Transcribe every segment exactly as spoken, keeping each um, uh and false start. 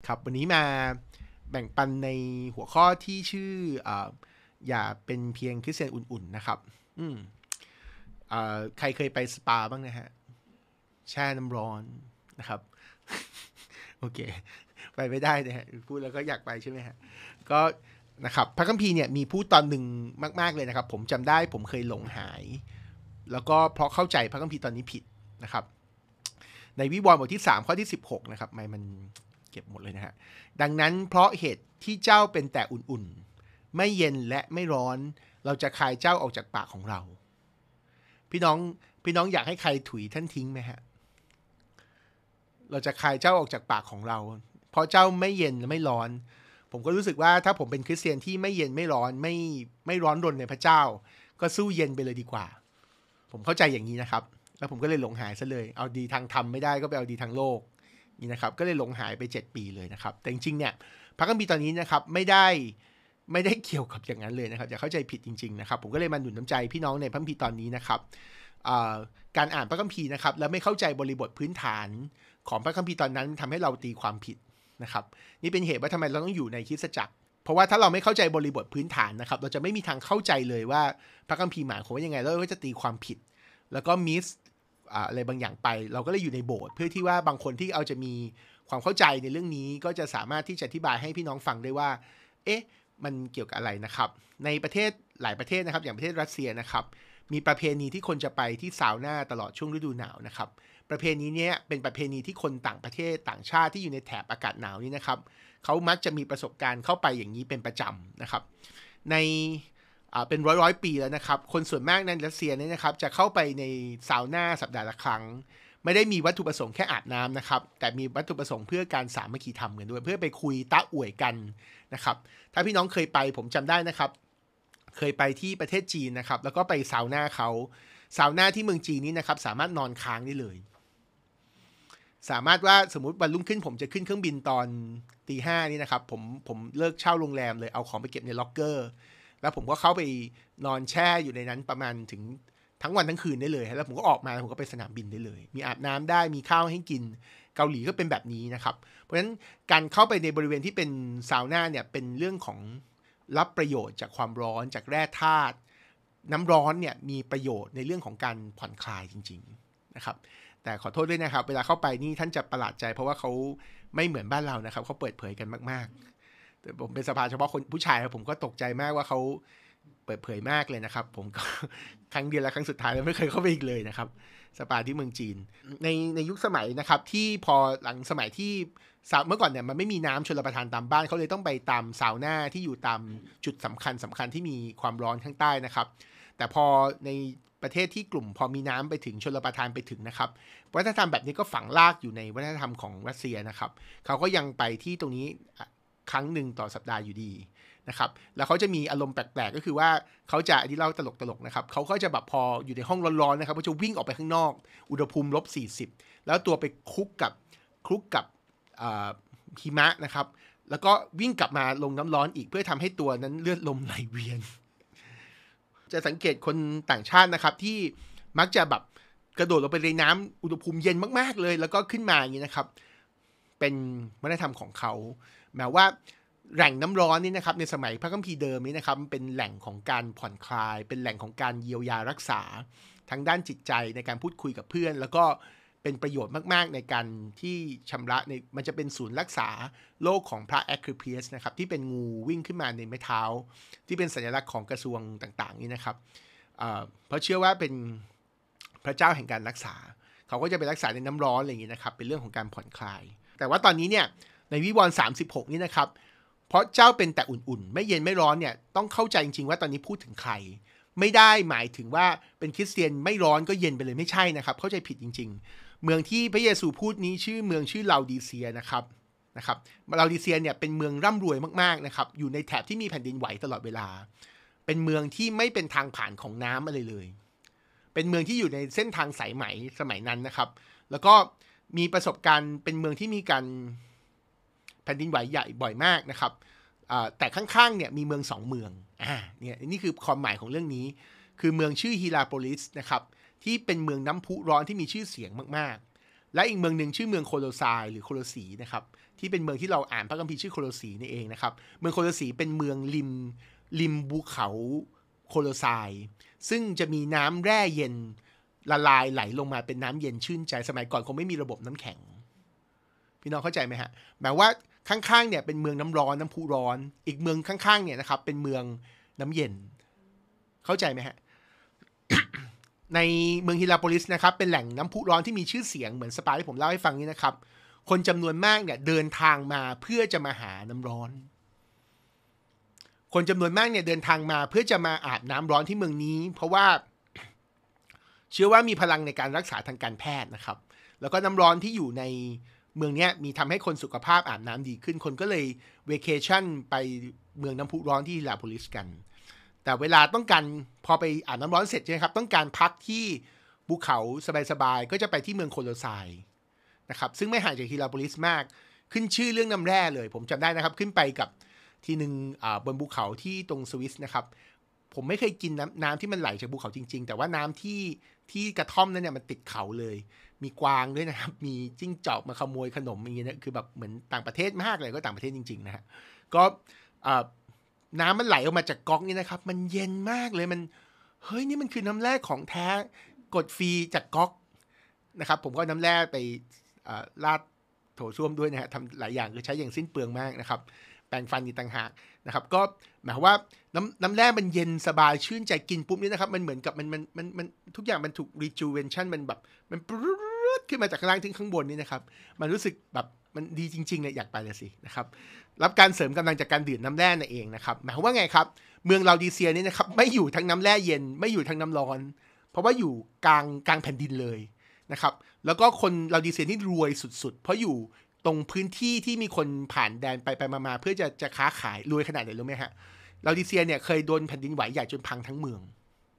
ครับวันนี้มาแบ่งปันในหัวข้อที่ชื่อออย่าเป็นเพียงคริสเตียนอุ่นๆนะครับอืมใครเคยไปสปาบ้างนะฮะแช่น้ำร้อนนะครับโอเคไปไม่ได้นะฮะพูดแล้วก็อยากไปใช่ไหมฮะก็นะครับพระคัมภีร์เนี่ยมีพูดตอนหนึ่งมากๆเลยนะครับผมจำได้ผมเคยหลงหายแล้วก็เพราะเข้าใจพระคัมภีร์ตอนนี้ผิดนะครับในวิวรณ์บทที่สามข้อที่สิบหกนะครับไม่มันเก็บหมดเลยนะฮะดังนั้นเพราะเหตุที่เจ้าเป็นแต่อุ่นๆไม่เย็นและไม่ร้อนเราจะคายเจ้าออกจากปากของเราพี่น้องพี่น้องอยากให้ใครถุยท่านทิ้งไหมฮะเราจะคายเจ้าออกจากปากของเราเพราะเจ้าไม่เย็นและไม่ร้อนผมก็รู้สึกว่าถ้าผมเป็นคริสเตียนที่ไม่เย็นไม่ร้อนไม่ไม่ร้อนรนในพระเจ้าก็สู้เย็นไปเลยดีกว่าผมเข้าใจอย่างนี้นะครับแล้วผมก็เลยหลงหายซะเลยเอาดีทางธรรมไม่ได้ก็ไปเอาดีทางโลกนี่นะครับก็เลยหลงหายไปเจ็ดปีเลยนะครับแต่จริงๆเนี่ยพระคัมภีร์ตอนนี้นะครับไม่ได้ไม่ได้เกี่ยวกับอย่างนั้นเลยนะครับอย่าเข้าใจผิดจริงๆนะครับผมก็เลยมาหนุนน้ำใจพี่น้องในพระคัมภีร์ตอนนี้นะครับการอ่านพระคัมภีร์นะครับแล้วไม่เข้าใจบริบทพื้นฐานของพระคัมภีร์ตอนนั้นทำให้เราตีความผิดนะครับนี่เป็นเหตุว่าทำไมเราต้องอยู่ในคริสตจักรเพราะว่าถ้าเราไม่เข้าใจบริบทพื้นฐานนะครับเราจะไม่มีทางเข้าใจเลยว่าพระคัมภีร์หมายความว่ายังไงแล้วเราก็จะตีความผิดแล้วก็มิสอะไรบางอย่างไปเราก็เลยอยู่ในโบสถ์เพื่อที่ว่าบางคนที่เอาจะมีความเข้าใจในเรื่องนี้ก็จะสามารถที่จะอธิบายให้พี่น้องฟังได้ว่าเอ๊ะมันเกี่ยวกับอะไรนะครับในประเทศหลายประเทศนะครับอย่างประเทศรัสเซียนะครับมีประเพณีที่คนจะไปที่ซาวน่าตลอดช่วงฤดูหนาวนะครับประเพณีนี้เป็นประเพณีที่คนต่างประเทศต่างชาติที่อยู่ในแถบอากาศหนาวนี้นะครับเขามักจะมีประสบการณ์เข้าไปอย่างนี้เป็นประจำนะครับในเป็นร้อยร้อยปีแล้วนะครับคนส่วนมากในรัสเซียนี่นะครับจะเข้าไปในซาวน่าสัปดาห์ละครั้งไม่ได้มีวัตถุประสงค์แค่อาบน้ำนะครับแต่มีวัตถุประสงค์เพื่อการสามัคคีธรรมกันด้วยเพื่อไปคุยตะอวยกันนะครับถ้าพี่น้องเคยไปผมจำได้นะครับเคยไปที่ประเทศจีนนะครับแล้วก็ไปซาวน่าเขาซาวน่าที่เมืองจีนนี้นะครับสามารถนอนค้างได้เลยสามารถว่าสมมุติวันรุ่งขึ้นผมจะขึ้นเครื่องบินตอนตีห้านี่นะครับผมผมเลิกเช่าโรงแรมเลยเอาของไปเก็บในล็อกเกอร์แล้วผมก็เข้าไปนอนแช่อยู่ในนั้นประมาณถึงทั้งวันทั้งคืนได้เลยแล้วผมก็ออกมาผมก็ไปสนามบินได้เลยมีอาบน้ำได้มีข้าวให้กินเกาหลีก็เป็นแบบนี้นะครับเพราะฉะนั้นการเข้าไปในบริเวณที่เป็นซาวน่าเนี่ยเป็นเรื่องของรับประโยชน์จากความร้อนจากแร่ธาตุน้ำร้อนเนี่ยมีประโยชน์ในเรื่องของการผ่อนคลายจริงๆนะครับแต่ขอโทษด้วยนะครับเวลาเข้าไปนี่ท่านจะประหลาดใจเพราะว่าเขาไม่เหมือนบ้านเรานะครับเขาเปิดเผยกันมากๆแต่ผมเป็นสภาเฉพาะคนผู้ชายครับผมก็ตกใจมากว่าเขาเปิดเผยมากเลยนะครับผมก็ครั้งเดียวและครั้งสุดท้ายแล้วไม่เคยเข้าไปอีกเลยนะครับสปาที่เมืองจีนในในยุคสมัยนะครับที่พอหลังสมัยที่เมื่อก่อนเนี่ยมันไม่มีน้ำชลประทานตามบ้านเขาเลยต้องไปตามซาวน่าที่อยู่ตามจุดสำคัญสำคัญที่มีความร้อนข้างใต้นะครับแต่พอในประเทศที่กลุ่มพอมีน้ำไปถึงชลประทานไปถึงนะครับวัฒนธรรมแบบนี้ก็ฝังรากอยู่ในวัฒนธรรมของรัสเซียนะครับเขาก็ยังไปที่ตรงนี้ครั้งหนึ่งต่อสัปดาห์อยู่ดีนะครับแล้วเขาจะมีอารมณ์แปลกๆก็คือว่าเขาจะที่เล่าตลกๆนะครับเขาก็จะแบบพออยู่ในห้องร้อนๆนะครับเขาจะวิ่งออกไปข้างนอกอุณหภูมิลบสี่สิบแล้วตัวไปคลุกกับคลุกกับหิมะนะครับแล้วก็วิ่งกลับมาลงน้ำร้อนอีกเพื่อทำให้ตัวนั้นเลือดลมไหลเวียนจะสังเกตคนต่างชาตินะครับที่มักจะแบบกระโดดลงไปในน้ำอุณหภูมิเย็นมากๆเลยแล้วก็ขึ้นมาอย่างนี้นะครับเป็นวัฒนธรรมของเขาแม้ว่าแหล่งน้ำร้อนนี่นะครับในสมัยพระคัมภีร์เดิมนี้นะครับเป็นแหล่งของการผ่อนคลายเป็นแหล่งของการเยียวยารักษาทั้งด้านจิตใจในการพูดคุยกับเพื่อนแล้วก็เป็นประโยชน์มากๆในการที่ชำระในมันจะเป็นศูนย์รักษาโรคของพระแอคริเพียสนะครับที่เป็นงูวิ่งขึ้นมาในไม้เท้าที่เป็นสัญลักษณ์ของกระทรวงต่างๆนี่นะครับเพราะเชื่อว่าเป็นพระเจ้าแห่งการรักษาเขาก็จะไปรักษาในน้ำร้อนอะไรอย่างนี้นะครับเป็นเรื่องของการผ่อนคลายแต่ว่าตอนนี้เนี่ยในวิวรณ์สามสิบหกนี่นะครับเพราะเจ้าเป็นแต่อุ่นๆไม่เย็นไม่ร้อนเนี่ยต้องเข้าใจจริงๆว่าตอนนี้พูดถึงใครไม่ได้หมายถึงว่าเป็นคริสเตียนไม่ร้อนก็เย็นไปเลยไม่ใช่นะครับเข้าใจผิดจริงๆเมืองที่พระเยซูพูดนี้ชื่อเมืองชื่อลาดิเซียนะครับนะครับลาดิเซียเนี่ยเป็นเมืองร่ำรวยมากๆนะครับอยู่ในแถบที่มีแผ่นดินไหวตลอดเวลาเป็นเมืองที่ไม่เป็นทางผ่านของน้ำอะไรเลยเป็นเมืองที่อยู่ในเส้นทางสายไหมสมัยนั้นนะครับแล้วก็มีประสบการณ์เป็นเมืองที่มีการแผ่นดินไหวใหญ่บ่อยมากนะครับแต่ข้างๆเนี่ยมีเมืองสองเมืองอ่าเนี่ยนี่คือความหมายของเรื่องนี้คือเมืองชื่อฮิลาโปลิสนะครับที่เป็นเมืองน้ำพุร้อนที่มีชื่อเสียงมากและอีกเมืองหนึ่งชื่อเมืองโคโลไซหรือโคโลสีนะครับที่เป็นเมืองที่เราอ่านพระคัมภีร์ชื่อโคโลสีนี่เองนะครับเมืองโคโลสีเป็นเมืองริมริมภูเขาโคโลไซซึ่งจะมีน้ำแร่เย็นละลายไหลลงมาเป็นน้ำเย็นชื่นใจสมัยก่อนคงไม่มีระบบน้ำแข็งพี่น้องเข้าใจไหมฮะหมายว่าข้างๆเนี่ยเป็นเมืองน้ำร้อนน้ำพุร้อนอีกเมืองข้างๆเนี่ยนะครับเป็นเมืองน้ำเย็นเข้าใจไหมฮะ ในเมืองฮิลาโปลิสนะครับเป็นแหล่งน้ำพุร้อนที่มีชื่อเสียงเหมือนสปาที่ผมเล่าให้ฟังนี้นะครับคนจำนวนมากเนี่ยเดินทางมาเพื่อจะมาหาน้ำร้อนคนจำนวนมากเนี่ยเดินทางมาเพื่อจะมาอาบน้ำร้อนที่เมืองนี้เพราะว่าเชื่อว่ามีพลังในการรักษาทางการแพทย์นะครับแล้วก็น้ำร้อนที่อยู่ในเมืองนี้มีทำให้คนสุขภาพอาบน้ำดีขึ้นคนก็เลยเวเคชั่นไปเมืองน้ำพุร้อนที่ฮิลาโปลิสกันแต่เวลาต้องการพอไปอาบน้ำร้อนเสร็จใช่ไหมครับต้องการพักที่ภูเขาสบายๆก็จะไปที่เมืองโคโลไซนะครับซึ่งไม่ห่างจากฮิลาโปลิสมากขึ้นชื่อเรื่องน้ำแร่เลยผมจำได้นะครับขึ้นไปกับทีหนึ่งบนภูเขาที่ตรงสวิสนะครับผมไม่เคยกินน้ำน้ำที่มันไหลจากภูเขาจริงๆแต่ว่าน้ำที่ที่กระท่อมนั้นเนี่ยมันติดเขาเลยมีกวางด้วยนะครับมีจิ้งจอกมาขโมยขนมอย่างเงี้ยคือแบบเหมือนต่างประเทศมากเลยก็ต่างประเทศจริงๆนะฮะก็น้ำมันไหลออกมาจากก๊อกนี่นะครับมันเย็นมากเลยมันเฮ้ยนี่มันคือน้ำแร่ของแท้กดฟรีจากก๊อกนะครับผมก็น้ำแร่ไปลาดโถส้วมด้วยนะฮะทำหลายอย่างคือใช้อย่างสิ้นเปลืองมากนะครับแปรงฟันอีกต่างหากนะครับก็หมายความว่าน้ำน้ำแร่มันเย็นสบายชื่นใจกินปุ๊บนี่นะครับมันเหมือนกับมันมันมันมันทุกอย่างมันถูก rejuvenation มันแบบมันปรุดขึ้นมาจากข้างล่างถึงข้างบนนี่นะครับมันรู้สึกแบบมันดีจริงๆเลยอยากไปเลยสินะครับรับการเสริมกำลังจากการดื่มน้ำแร่นั่นเองนะครับหมายความว่าไงครับเมืองลาดิเซียนี่นะครับไม่อยู่ทั้งน้ำแร่เย็นไม่อยู่ทั้งน้ำร้อนเพราะว่าอยู่กลางกลางแผ่นดินเลยนะครับแล้วก็คนลาดิเซียนี่รวยสุดๆเพราะอยู่ตรงพื้นที่ที่มีคนผ่านแดนไปไปมาๆเพื่อจะจะค้าขายรวยขนาดไหนรู้ไหมฮะลาดิเซียเนี่ยเคยโดนแผ่นดินไหวใหญ่จนพังทั้งเมือง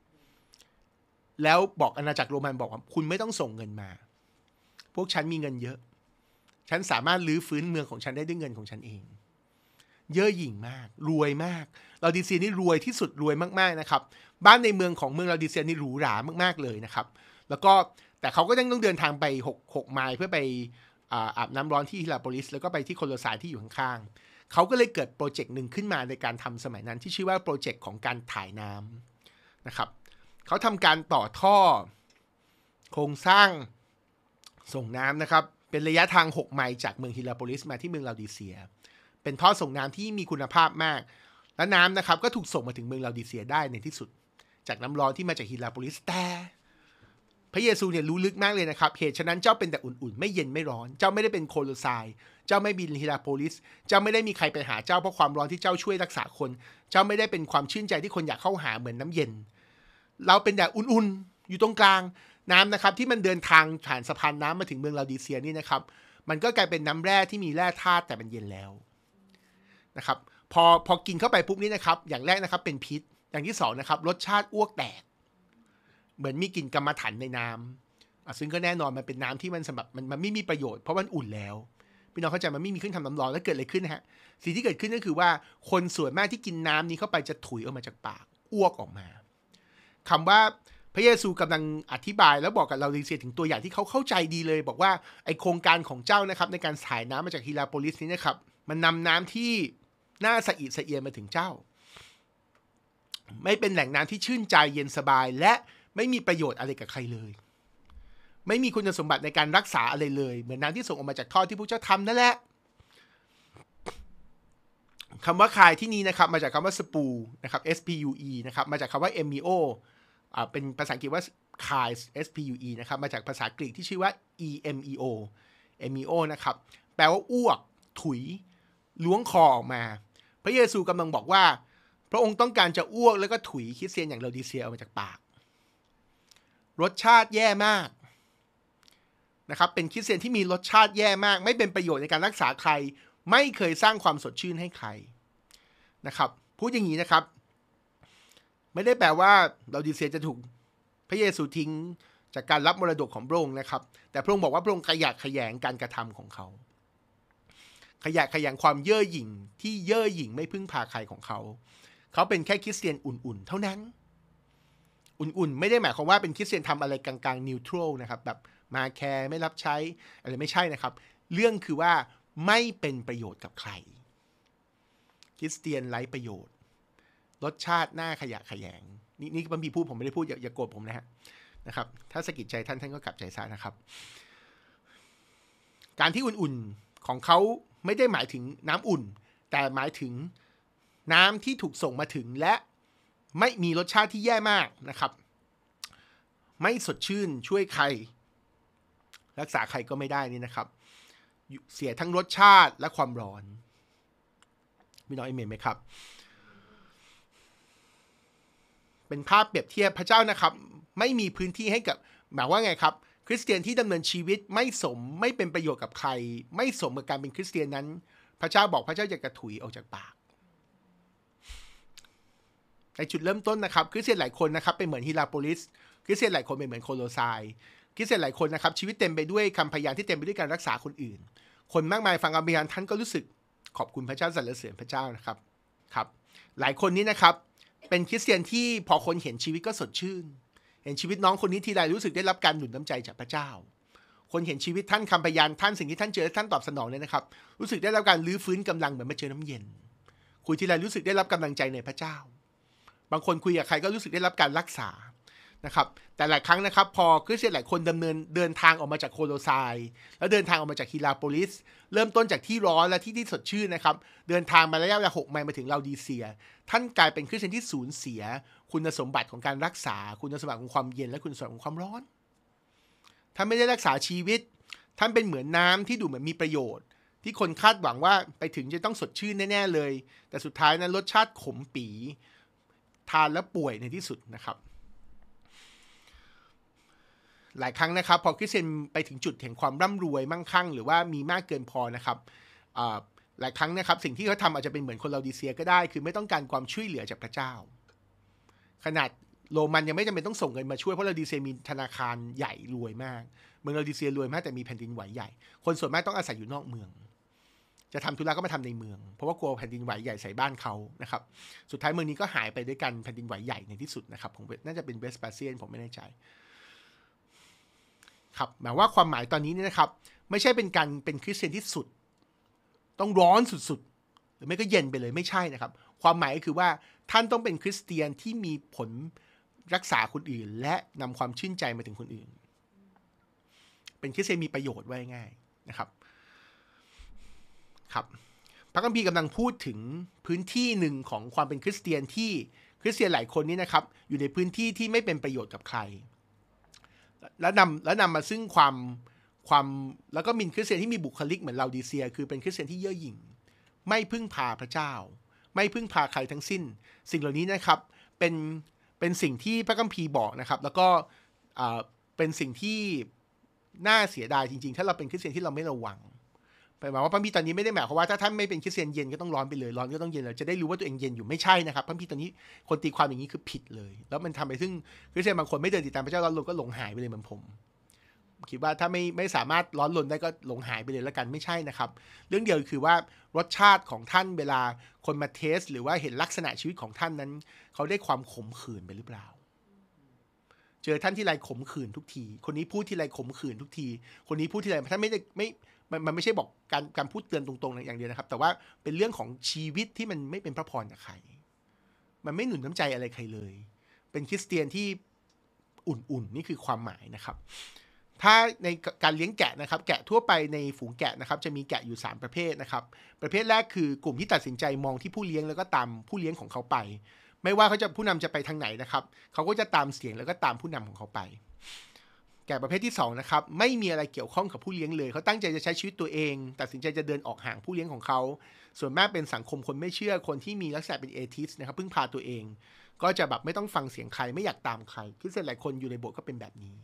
แล้วบอกอาณาจักรโรมันบอกว่าคุณไม่ต้องส่งเงินมาพวกฉันมีเงินเยอะฉันสามารถรื้อฟื้นเมืองของฉันได้ด้วยเงินของฉันเองเย่อหยิ่งมากรวยมากลาดิเซียนี่รวยที่สุดรวยมากๆนะครับบ้านในเมืองของเมืองลาดิเซียนี่หรูหรามากๆเลยนะครับแล้วก็แต่เขาก็ยังต้องเดินทางไปหก หกไมล์เพื่อไปอาบน้ำร้อนที่ฮิลาโปลิสแล้วก็ไปที่โคโลไซที่อยู่ข้างๆเขาก็เลยเกิดโปรเจกต์หนึ่งขึ้นมาในการทำสมัยนั้นที่ชื่อว่าโปรเจกต์ของการถ่ายน้ำนะครับเขาทำการต่อท่อโครงสร้างส่งน้ำนะครับเป็นระยะทางหกไมล์จากเมืองฮิลาโปลิสมาที่เมืองลาดิเซียเป็นท่อส่งน้ำที่มีคุณภาพมากและน้ำนะครับก็ถูกส่งมาถึงเมืองลาดิเซียได้ในที่สุดจากน้ำร้อนที่มาจากฮิลาโปลิสแต่พระเยซูเนี่ยรู้ลึกมากเลยนะครับเหตุฉะนั้นเจ้าเป็นแต่อุ่นๆไม่เย็นไม่ร้อนเจ้าไม่ได้เป็นโคโลไซเจ้าไม่บินฮิลาโปลิสเจ้าไม่ได้มีใครไปหาเจ้าเพราะความร้อนที่เจ้าช่วยรักษาคนเจ้าไม่ได้เป็นความชื่นใจที่คนอยากเข้าหาเหมือนน้ำเย็นเราเป็นแต่อุ่นๆอยู่ตรงกลางน้ำนะครับที่มันเดินทางผ่านสะพานน้ำมาถึงเมืองลาดิเซียนี่นะครับมันก็กลายเป็นน้ำแร่ที่มีแร่ธาตุแต่มันเย็นแล้วนะครับพอพอกินเข้าไปปุ๊บนี่นะครับอย่างแรกนะครับเป็นพิษอย่างที่สองนะครับรสชาติอ้วกแตกเหมือนมีกลิ่นกรรมฐานในน้ำซึ่งก็แน่นอนมันเป็นน้ำที่มันสำหรับมันมันไม่มีประโยชน์เพราะมันอุ่นแล้วพี่น้องเข้าใจมันไม่มีเครื่องทำน้ำร้อนแล้วเกิดอะไรขึ้นนะฮะสิ่งที่เกิดขึ้นก็คือว่าคนส่วนมากที่กินน้ำนี้เข้าไปจะถุยออกมาจากปากอ้วกออกมาคำว่าพระเยซูกำลังอธิบายแล้วบอกกับเราดิเซียถึงตัวอย่างที่เขาเข้าใจดีเลยบอกว่าไอโครงการของเจ้านะครับในการถ่ายน้ำมาจากฮิลาโปลิสนี้นะครับมันนำน้ำที่น่าสะอิดสะเอียนมาถึงเจ้าไม่เป็นแหล่งน้ำที่ชื่นใจเย็นสบายและไม่มีประโยชน์อะไรกับใครเลยไม่มีคุณสมบัติในการรักษาอะไรเลยเหมือนน้ำที่ส่งออกมาจากท่อที่พระเจ้าทำนั่นแหละคำว่าคายที่นี้นะครับมาจากคำว่าสปูนะครับ S P U E นะครับมาจากคำว่า M E O อ่าเป็นภาษาอังกฤษว่าคาย S P U E นะครับมาจากภาษากรีกที่ชื่อว่า E M E O M E O นะครับแปลว่าอ้วกถุยล้วงคอออกมาพระเยซูกำลังบอกว่าพระองค์ต้องการจะอ้วกแล้วก็ถุยคริสเตียนอย่างลาดิเซียออกมาจากปากรสชาติแย่มากนะครับเป็นคริสเตียนที่มีรสชาติแย่มากไม่เป็นประโยชน์ในการรักษาใครไม่เคยสร้างความสดชื่นให้ใครนะครับพูดอย่างนี้นะครับไม่ได้แปลว่าลาดิเซียจะถูกพระเยซูทิ้งจากการรับมรดกของพระองค์นะครับแต่พระองค์บอกว่าพระองค์ขยะแขยงการกระทำของเขาขยะแขยงความเย่อหยิ่งที่เย่อหยิ่งไม่พึ่งพาใครของเขาเขาเป็นแค่คริสเตียนอุ่นๆเท่านั้นอุ่นๆไม่ได้หมายความว่าเป็นคริสเตียนทำอะไรกลางๆนิวทรัลนะครับแบบมาแคร์ไม่รับใช้อะไรไม่ใช่นะครับเรื่องคือว่าไม่เป็นประโยชน์กับใครคริสเตียนไร้ประโยชน์รสชาติหน้าขยะแขยงนี่นี่บางทีพูดผมไม่ได้พูดอย่าอย่าโกรธผมนะฮะนะครับถ้าสะกิดใจท่านท่านก็กลับใจซะนะครับการที่อุ่นๆของเขาไม่ได้หมายถึงน้ำอุ่นแต่หมายถึงน้ำที่ถูกส่งมาถึงและไม่มีรสชาติที่แย่มากนะครับไม่สดชื่นช่วยใครรักษาใครก็ไม่ได้นี่นะครับเสียทั้งรสชาติและความร้อนพี่น้องเอเมนไหมครับเป็นภาพเปรียบเทียบพระเจ้านะครับไม่มีพื้นที่ให้กับหมายว่าไงครับคริสเตียนที่ดำเนินชีวิตไม่สมไม่เป็นประโยชน์กับใครไม่สมกับการเป็นคริสเตียนนั้นพระเจ้าบอกพระเจ้าจะกระถุยออกจากปากในจุดเริ่มต้นนะครับคริสเตียนหลายคนนะครับเป็นเหมือนฮิราโปลิสคริสเตียนหลายคนเป็นเหมือนโคโลไซคริสเตียนหลายคนนะครับชีวิตเต็มไปด้วยคำพยานที่เต็มไปด้วยการรักษาคนอื่นคนมากมายฟังคำพยานท่านก็รู้สึกขอบคุณพระเจ้าสรรเสริญพระเจ้านะครับครับหลายคนนี้นะครับเป็นคริสเตียนที่พอคนเห็นชีวิตก็สดชื่นเห็นชีวิตน้องคนนี้ทีไรรู้สึกได้รับการหนุนน้ำใจจากพระเจ้าคนเห็นชีวิตท่านคำพยานท่านสิ่งที่ท่านเจอท่านตอบสนองเนี่ยนะครับรู้สึกได้รับการรื้อฟื้นกำลังเหมือนมาเจอน้ำเย็นคุยทีไรรู้สึกได้รับกำลังใจในพระเจ้าบางคนคุยกับใครก็รู้สึกได้รับการรักษานะครับแต่หลายครั้งนะครับพอคริสเตียนหลายคนดำเนินเดินทางออกมาจากโคโลไซแล้วเดินทางออกมาจากฮิราโปลิสเริ่มต้นจากที่ร้อนและที่ที่สดชื่นนะครับเดินทางมาระยะเวลาหกไมล์มาถึงลาดีเซียท่านกลายเป็นคริสเตียนที่สูญเสียคุณสมบัติของการรักษาคุณสมบัติของความเย็นและคุณสมบัติของความร้อนท่านไม่ได้รักษาชีวิตท่านเป็นเหมือนน้ำที่ดูเหมือนมีประโยชน์ที่คนคาดหวังว่าไปถึงจะต้องสดชื่นแน่ๆเลยแต่สุดท้ายนั้นรสชาติขมปีทานแล้วป่วยในที่สุดนะครับหลายครั้งนะครับพอคริสเตียนไปถึงจุดแห่งความร่ำรวยมั่งคั่งหรือว่ามีมากเกินพอนะครับหลายครั้งนะครับสิ่งที่เขาทำอาจจะเป็นเหมือนคนลาดีเซียก็ได้คือไม่ต้องการความช่วยเหลือจากพระเจ้าขนาดโรมันยังไม่จำเป็นต้องส่งเงินมาช่วยเพราะลาดีเซียมีธนาคารใหญ่รวยมากเมืองลาดีเซียรวยมากแต่มีแผ่นดินไหวใหญ่คนส่วนมากต้องอาศัยอยู่นอกเมืองจะทำธุระก็มาทำในเมืองเพราะว่ากลัวแผ่นดินไหวใหญ่ใส่บ้านเขานะครับสุดท้ายเมืองนี้ก็หายไปด้วยกันแผ่นดินไหวใหญ่ในที่สุดนะครับผมน่าจะเป็นเวสปาเซียนผมไม่แน่ใจครับหมายว่าความหมายตอนนี้นี่นะครับไม่ใช่เป็นการเป็นคริสเตียนที่สุดต้องร้อนสุดๆหรือไม่ก็เย็นไปเลยไม่ใช่นะครับความหมายก็คือว่าท่านต้องเป็นคริสเตียนที่มีผลรักษาคนอื่นและนำความชื่นใจมาถึงคนอื่นเป็นคริสเตียนมีประโยชน์ไว้ง่ายนะครับครับพระคัมภีร์กำลังพูดถึงพื้นที่หนึ่งของความเป็นคริสเตียนที่คริสเตียนหลายคนนี้นะครับอยู่ในพื้นที่ที่ไม่เป็นประโยชน์กับใครแล้วนำแล้วนำมาซึ่งความความแล้วก็มีคริสเตียนที่มีบุคลิกเหมือนลาดีเซียคือเป็นคริสเตียนที่เย่อหยิ่งไม่พึ่งพาพระเจ้าไม่พึ่งพาใครทั้งสิ้นสิ่งเหล่านี้นะครับเป็นเป็นสิ่งที่พระคัมภีร์บอกนะครับแล้วก็เป็นสิ่งที่น่าเสียดายจริงๆถ้าเราเป็นคริสเตียนที่เราไม่ระวังแปลว่าพระคัมภีร์ตอนนี้ไม่ได้หมายความว่าถ้าท่านไม่เป็นคริสเตียนเย็นก็ต้องร้อนไปเลยร้อนก็ต้องเย็นเลยจะได้รู้ว่าตัวเองเย็นอยู่ไม่ใช่นะครับพระคัมภีร์ตอนนี้คนตีความอย่างนี้คือผิดเลยแล้วมันทำให้ซึ่งคริสเตียนบางคนไม่เดินติดตามพระเจ้าร้อนรนก็หลงหายไปเลยเหมือนผมคิดว่าถ้าไม่ไม่สามารถร้อนรนได้ก็หลงหายไปเลยแล้วกันไม่ใช่นะครับเรื่องเดียวคือว่ารสชาติของท่านเวลาคนมาเทสหรือว่าเห็นลักษณะชีวิตของท่านนั้นเขาได้ความขมขื่นไปหรือเปล่าเจอท่านที่ไรขมขื่นทุกทีคนนี้พูดที่ไรขมขื่นทุกทีคนนี้พูดที่ไรท่านไม่ได้ไม่มันไม่ใช่บอกการการพูดเตือนตรงๆอย่างเดียวนะครับแต่ว่าเป็นเรื่องของชีวิตที่มันไม่เป็นพระพรกับใครมันไม่หนุนน้ำใจอะไรใครเลยเป็นคริสเตียนที่อุ่นๆนี่คือความหมายนะครับถ้าในการเลี้ยงแกะนะครับแกะทั่วไปในฝูงแกะนะครับจะมีแกะอยู่สามประเภทนะครับประเภทแรกคือกลุ่มที่ตัดสินใจมองที่ผู้เลี้ยงแล้วก็ตามผู้เลี้ยงของเขาไปไม่ว่าเขาจะผู้นำจะไปทางไหนนะครับเขาก็จะตามเสียงแล้วก็ตามผู้นำของเขาไปแกะประเภทที่สองนะครับไม่มีอะไรเกี่ยวข้องกับผู้เลี้ยงเลยเขาตั้งใจจะใช้ชีวิตตัวเองตัดสินใจจะเดินออกห่างผู้เลี้ยงของเขาส่วนมากเป็นสังคมคนไม่เชื่อคนที่มีลักษณะเป็นเอทิสนะครับพึ่งพาตัวเองก็จะแบบไม่ต้องฟังเสียงใครไม่อยากตามใครคริสเตียนหลายคนอยู่ในโบสถ์ก็เป็นแบบนี้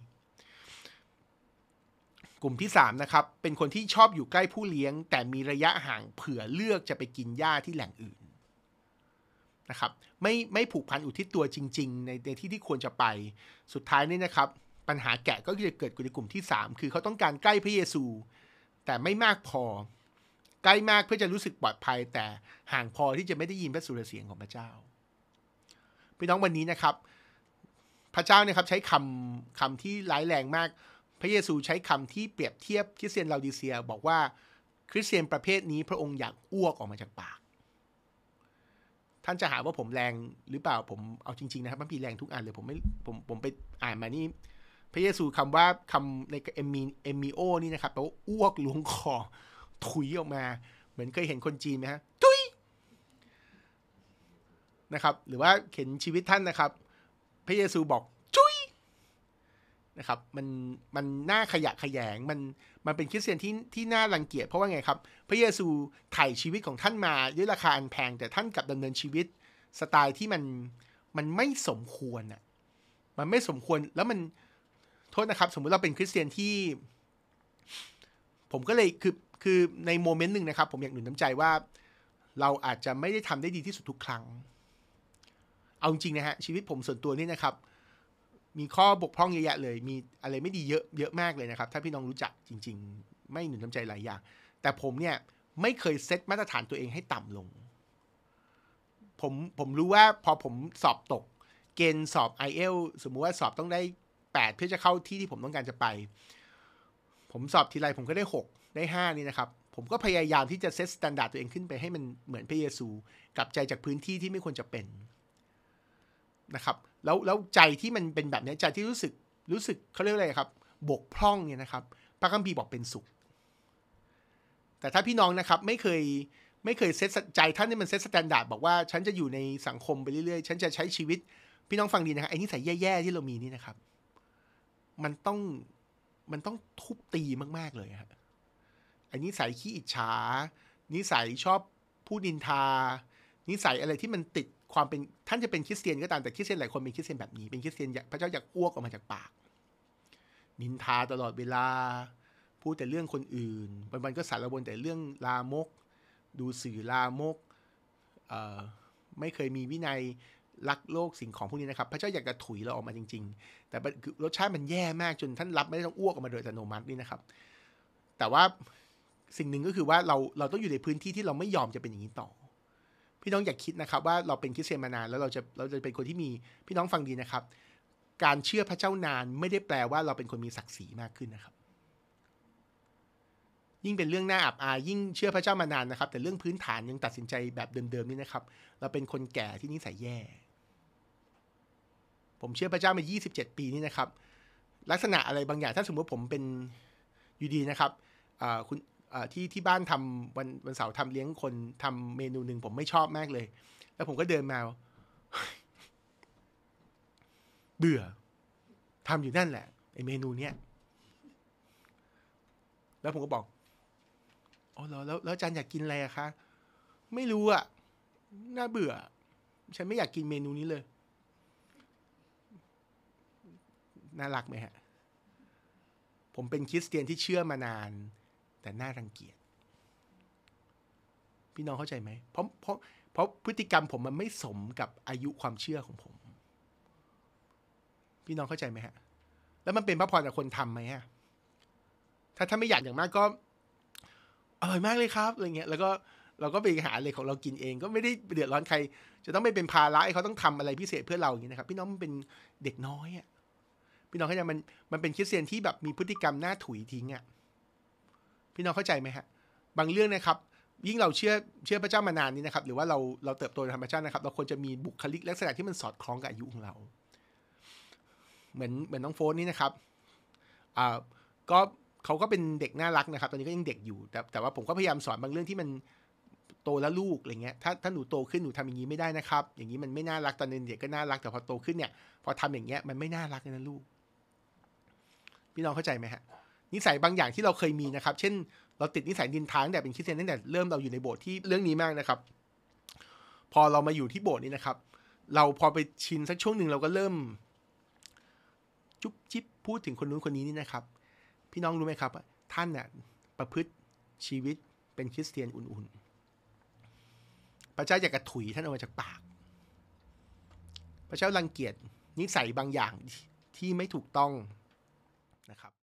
กลุ่มที่สามนะครับเป็นคนที่ชอบอยู่ใกล้ผู้เลี้ยงแต่มีระยะห่างเผื่อเลือกจะไปกินหญ้าที่แหล่งอื่นนะครับไม่ไม่ผูกพันอุทิศตัวจริงๆในในที่ที่ควรจะไปสุดท้ายนี่นะครับปัญหาแกะก็จะเกิดในกลุ่มที่สามคือเขาต้องการใกล้พระเยซูแต่ไม่มากพอใกล้มากเพื่อจะรู้สึกปลอดภัยแต่ห่างพอที่จะไม่ได้ยินพระสุรเสียงของพระเจ้าพี่น้องวันนี้นะครับพระเจ้าเนี่ยครับใช้คำคำที่ร้ายแรงมากพระเยซูใช้คำที่เปรียบเทียบคริสเตียนลาดิเซียบอกว่าคริสเตียนประเภทนี้พระองค์อยากอ้วกออกมาจากปากท่านจะหาว่าผมแรงหรือเปล่าผมเอาจริงๆนะครับมันมีแรงทุกอันเลยผมไม่ผมผมไปอ่านมานี่พระเยซูคำว่าคำในเอมีเอมิโอนี่นะครับแปลว่าอ้วกล้วงคอถุยออกมาเหมือนเคยเห็นคนจีนไหมฮะถุยนะครับหรือว่าเห็นชีวิตท่านนะครับพระเยซูบอกจุยนะครับมันมันน่าขยะแขยงมันมันเป็นคริสเตียนที่ที่น่ารังเกียจเพราะว่าไงครับพระเยซูไถ่ชีวิตของท่านมาด้วยราคาอันแพงแต่ท่านกลับดำเนินชีวิตสไตล์ที่มันมันไม่สมควรอ่ะมันไม่สมควรแล้วมันโทษนะครับสมมุติเราเป็นคริสเตียนที่ผมก็เลยคือคือในโมเมนต์หนึ่งนะครับผมอยากหนุนน้ำใจว่าเราอาจจะไม่ได้ทำได้ดีที่สุดทุกครั้งเอาจริงๆนะฮะชีวิตผมส่วนตัวนี่นะครับมีข้อบกพร่องเยอะแยะเลยมีอะไรไม่ดีเยอะเยอะมากเลยนะครับถ้าพี่น้องรู้จักจริงๆไม่หนุนน้ำใจหลายอย่างแต่ผมเนี่ยไม่เคยเซตมาตรฐานตัวเองให้ต่ำลงผมผมรู้ว่าพอผมสอบตกเกณฑ์สอบ ไอ เอล สมมุติว่าสอบต้องได้แปดเพื่อจะเข้าที่ที่ผมต้องการจะไปผมสอบทีไรผมก็ได้หกได้ห้านี่นะครับผมก็พยายามที่จะเซตสแตนดาร์ดตัวเองขึ้นไปให้มันเหมือนพระเยซูกลับใจจากพื้นที่ที่ไม่ควรจะเป็นนะครับแล้วแล้วใจที่มันเป็นแบบนี้ใจที่รู้สึกรู้สึกเขาเรียกอะไรครับบกพร่องเนี่ยนะครับพระคัมภีร์บอกเป็นสุขแต่ถ้าพี่น้องนะครับไม่เคยไม่เคยเซตใจท่านนี่มันเซตสแตนดาร์ดบอกว่าฉันจะอยู่ในสังคมไปเรื่อยๆฉันจะใช้ชีวิตพี่น้องฟังดีนะครับไอ้นิสัยแย่ๆที่เรามีนี่นะครับมันต้องมันต้องทุบตีมากๆเลยครับไอ้นิสัยขี้อิจฉานิสัยชอบพูดนินทานิสัยอะไรที่มันติดความเป็นท่านจะเป็นคริสเตียนก็ตามแต่คริสเตียนหลายคนเป็นคริสเตียนแบบนี้เป็นคริสเตียนพระเจ้าอยากอ้วกออกมาจากปากนินทาตลอดเวลาพูดแต่เรื่องคนอื่นวันๆก็สารวนแต่เรื่องลามกดูสื่อลามกไม่เคยมีวินัยรักโลกสิ่งของพวกนี้นะครับพระเจ้าอยากจะถุยเราออกมาจริงๆแต่รสชาติมันแย่มากจนท่านรับไม่ได้ต้องอ้วกออกมาโดยอัตโนมัตินี่นะครับแต่ว่าสิ่งหนึ่งก็คือว่าเราเราต้องอยู่ในพื้นที่ที่เราไม่ยอมจะเป็นอย่างนี้ต่อพี่น้องอย่าคิดนะครับว่าเราเป็นคริสเตียนมานานแล้วเราจะเราจะเป็นคนที่มีพี่น้องฟังดีนะครับการเชื่อพระเจ้านานไม่ได้แปลว่าเราเป็นคนมีศักดิ์ศรีมากขึ้นนะครับยิ่งเป็นเรื่องน่าอับอายยิ่งเชื่อพระเจ้ามานานนะครับแต่เรื่องพื้นฐานยังตัดสินใจแบบเดิมๆนี่นะครับเราเป็นคนแก่ที่นิสัยแย่ผมเชื่อพระเจ้ามายี่สิบเจ็ดปีนี่นะครับลักษณะอะไรบางอย่างถ้าสมมติผมเป็นอยู่ดีนะครับคุณที่ที่บ้านทำวันวันเสาร์ทำเลี้ยงคนทำเมนูหนึ่งผมไม่ชอบมากเลยแล้วผมก็เดินมาเบื่อทำอยู่นั่นแหละไอเมนูเนี้ยแล้วผมก็บอกอ๋อแล้วแล้วอาจารย์อยากกินอะไรอะคะไม่รู้อะน่าเบื่อฉันไม่อยากกินเมนูนี้เลยน่ารักไหมฮะผมเป็นคริสเตียนที่เชื่อมานานแต่น่ารังเกียจพี่น้องเข้าใจไหมเพราะเพราะเพราะพฤติกรรมผมมันไม่สมกับอายุความเชื่อของผมพี่น้องเข้าใจไหมฮะแล้วมันเป็นพระพรจากคนทำไหมฮะถ้าถ้าไม่อยากอย่างมากก็อร่อยมากเลยครับอะไรเงี้ยแล้วก็เราก็ไปหาอะไรของเรากินเองก็ไม่ได้เดือดร้อนใครจะต้องไม่เป็นภาระให้เขาต้องทำอะไรพิเศษเพื่อเราอย่างนี้นะครับพี่น้องมันเป็นเด็กน้อยอ่ะพี่น้องเข้าใจมันมันเป็นคริสเตียนที่แบบมีพฤติกรรมหน้าถุยทิ้งอ่ะพี่น้องเข้าใจไหมฮะบางเรื่องนะครับยิ่งเราเชื่อเชื่อพระเจ้ามานานนี้นะครับหรือว่าเราเราเติบโตในธรรมชาตินะครับเราควรจะมีบุคลิกลักษณะที่มันสอดคล้องกับอายุของเราเหมือนเหมือนน้องโฟนนี่นะครับอ่าก็เขาก็เป็นเด็กน่ารักนะครับตอนนี้ก็ยังเด็กอยู่แต่แต่ว่าผมก็พยายามสอนบางเรื่องที่มันโตแล้วลูกอะไรเงี้ยถ้าถ้าหนูโตขึ้นหนูทำอย่างนี้ไม่ได้นะครับอย่างนี้มันไม่น่ารักตอนเด็กก็น่ารักแต่พอโตขึ้นเนี่ยพอทำอย่างเงี้ยมันไม่น่ารักนะลูกพี่น้องเข้าใจไหมฮะนิสัยบางอย่างที่เราเคยมีนะครับเช่นเราติดนิสัยดินทางแต่เป็นคริสเตียนตั้งแต่เริ่มเราอยู่ในโบสถ์ที่เรื่องนี้มากนะครับพอเรามาอยู่ที่โบสถ์นี้นะครับเราพอไปชินสักช่วงหนึ่งเราก็เริ่มจุ๊บจิ๊บพูดถึงคนนู้นคนนี้นี่นะครับพี่น้องรู้ไหมครับท่านน่ะประพฤติชีวิตเป็นคริสเตียนอุ่นๆพระเจ้าอยากกระถุยท่านออกมาจากปากพระเจ้ารังเกียจนิสัยบางอย่างที่ไม่ถูกต้องนะครับ